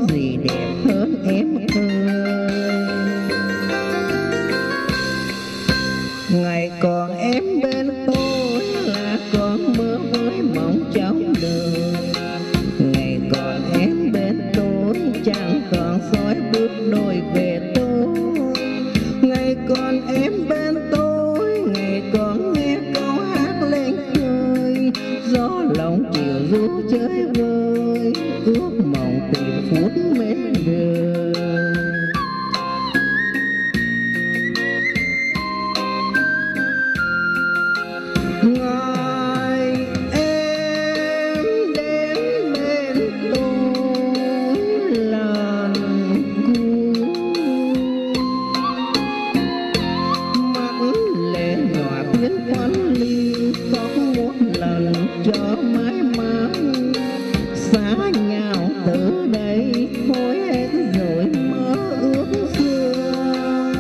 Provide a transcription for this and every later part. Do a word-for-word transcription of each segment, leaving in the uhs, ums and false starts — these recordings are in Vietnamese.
gì đẹp hơn em ơi. Ngày còn em bên tôi là còn mơ với mong trong đời. Ngày còn em bên tôi chẳng còn soi bước đôi về tôi. Ngày còn em bên tôi, ngày còn nghe câu hát lên khơi. Gió lòng chiều ru chơi vơi, ước mong tìm phút mến đời. Ngày em đến bên tôi lần cuối, mắt lệ nhòa tiếng khoan ly, khóc một lần cho mãi mãi. Xa nhau từ đây thôi hết rồi mơ ước xưa.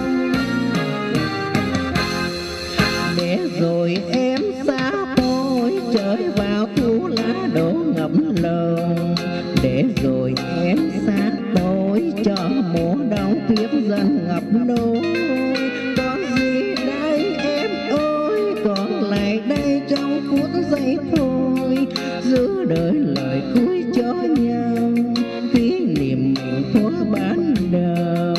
Để rồi em xa tôi trở vào thu lá đổ ngập lờn. Để rồi em xa tôi cho mùa đông tuyết dần ngập lối. Còn gì đây em ơi, còn lại đây trong phút giây thôi. Giữ đợi lời cuối cho nhau, kỷ niệm mình thuở ban đầu.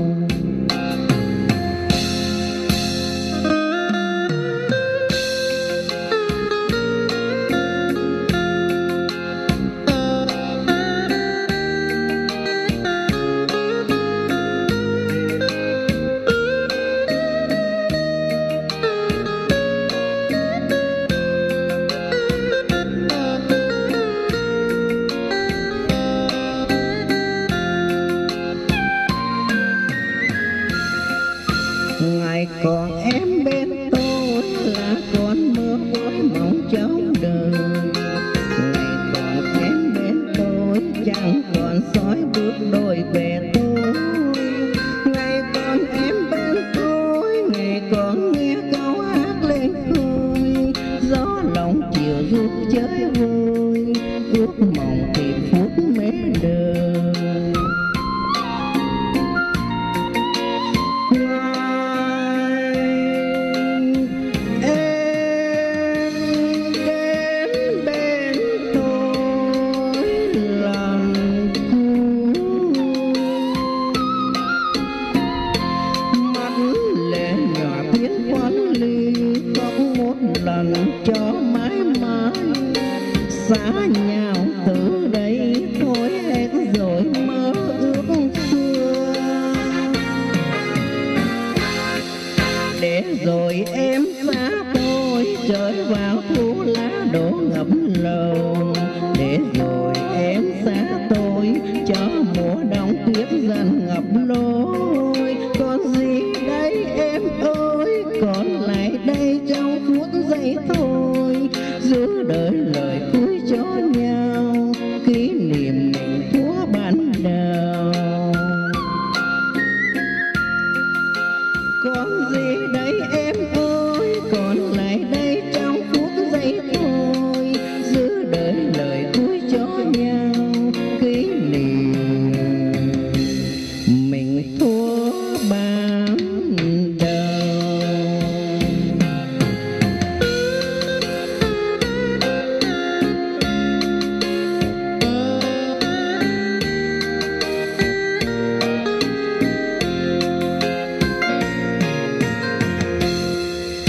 Ngày còn em bên tôi là còn mơ với mong trong đời. Ngày còn em bên tôi chẳng còn soi bước đôi về tôi. Ngày còn em bên tôi, ngày còn nghe câu hát lên khơi. Gió lòng chiều ru chơi vơi, ước mong tìm phút mến đời. Lần cho mãi mãi, xa nhau từ đây thôi hết rồi mơ ước xưa. Để rồi em xa tôi trở vào thu lá đổ ngập lờn. Để rồi em xa tôi cho mùa đông tuyết dần ngập lối. Còn gì đây em ơi, còn lại đây trong phút giây thôi. Giữ đời